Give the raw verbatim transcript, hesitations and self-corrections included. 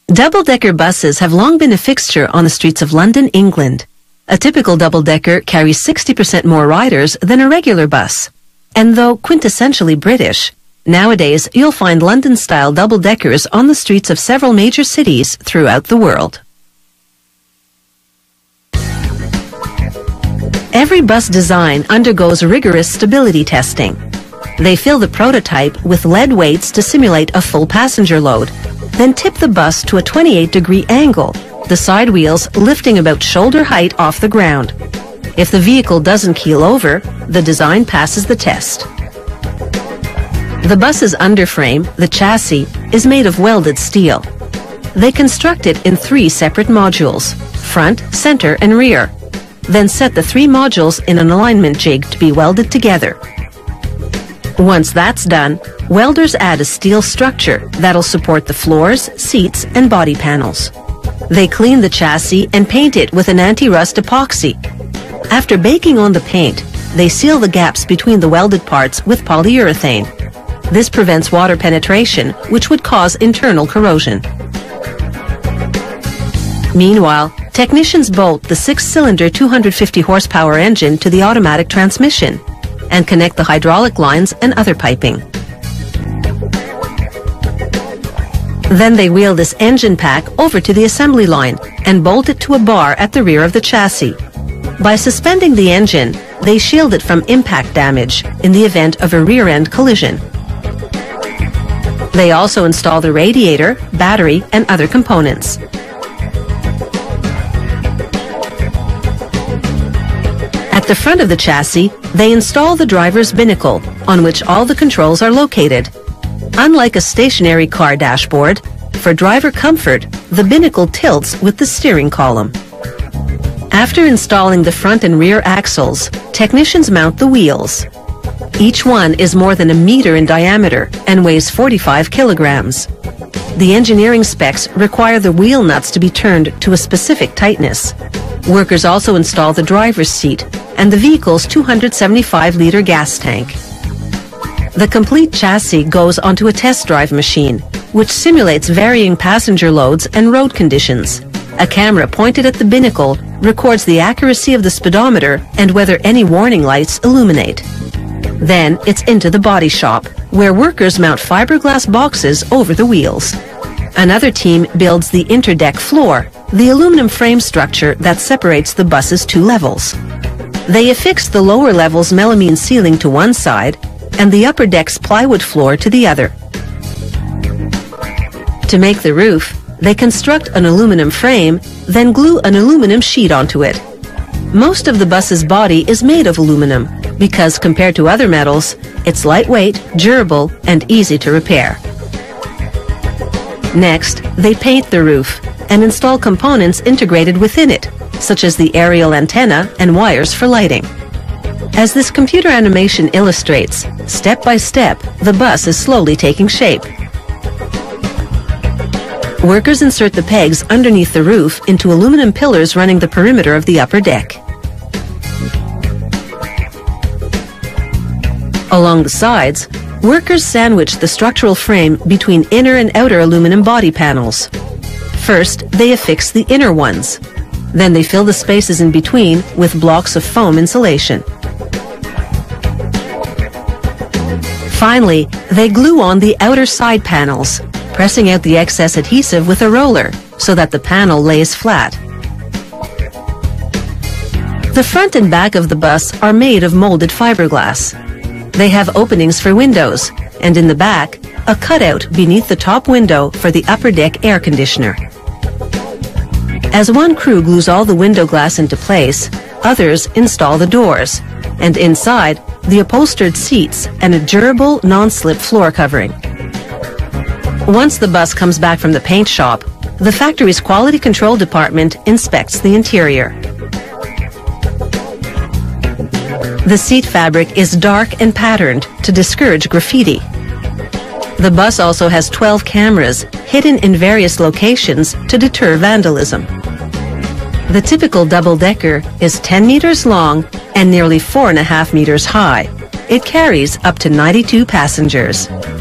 Double-decker buses have long been a fixture on the streets of London, England. A typical double-decker carries sixty percent more riders than a regular bus. And though quintessentially British, nowadays you'll find London-style double-deckers on the streets of several major cities throughout the world. Every bus design undergoes rigorous stability testing. They fill the prototype with lead weights to simulate a full passenger load, then tip the bus to a twenty-eight degree angle, the side wheels lifting about shoulder height off the ground. If the vehicle doesn't keel over, the design passes the test. The bus's underframe, the chassis, is made of welded steel. They construct it in three separate modules, front, center, and rear, then set the three modules in an alignment jig to be welded together. Once that's done, welders add a steel structure that'll support the floors, seats, and body panels. They clean the chassis and paint it with an anti-rust epoxy. After baking on the paint, they seal the gaps between the welded parts with polyurethane. This prevents water penetration, which would cause internal corrosion. Meanwhile, technicians bolt the six-cylinder two hundred fifty horsepower engine to the automatic transmission and connect the hydraulic lines and other piping. Then they wheel this engine pack over to the assembly line and bolt it to a bar at the rear of the chassis. By suspending the engine, they shield it from impact damage in the event of a rear-end collision. They also install the radiator, battery, and other components. At the front of the chassis, they install the driver's binnacle, on which all the controls are located. Unlike a stationary car dashboard, for driver comfort, the binnacle tilts with the steering column. After installing the front and rear axles, technicians mount the wheels. Each one is more than a meter in diameter and weighs forty-five kilograms. The engineering specs require the wheel nuts to be turned to a specific tightness. Workers also install the driver's seat and the vehicle's two hundred seventy-five liter gas tank. The complete chassis goes onto a test drive machine, which simulates varying passenger loads and road conditions. A camera pointed at the binnacle records the accuracy of the speedometer and whether any warning lights illuminate. Then it's into the body shop, where workers mount fiberglass boxes over the wheels. Another team builds the interdeck floor, the aluminum frame structure that separates the bus's two levels. They affix the lower level's melamine ceiling to one side and the upper deck's plywood floor to the other. To make the roof, they construct an aluminum frame, then glue an aluminum sheet onto it. Most of the bus's body is made of aluminum because, compared to other metals, it's lightweight, durable, and easy to repair. Next, they paint the roof and install components integrated within it, such as the aerial antenna and wires for lighting. As this computer animation illustrates, step by step, the bus is slowly taking shape. Workers insert the pegs underneath the roof into aluminum pillars running the perimeter of the upper deck. Along the sides, workers sandwich the structural frame between inner and outer aluminum body panels. First, they affix the inner ones. Then they fill the spaces in between with blocks of foam insulation. Finally, they glue on the outer side panels, pressing out the excess adhesive with a roller so that the panel lays flat. The front and back of the bus are made of molded fiberglass. They have openings for windows, and in the back, a cutout beneath the top window for the upper deck air conditioner. As one crew glues all the window glass into place, others install the doors, and inside, the upholstered seats and a durable, non-slip floor covering. Once the bus comes back from the paint shop, the factory's quality control department inspects the interior. The seat fabric is dark and patterned to discourage graffiti. The bus also has twelve cameras hidden in various locations to deter vandalism. The typical double-decker is ten meters long and nearly four and a half meters high. It carries up to ninety-two passengers.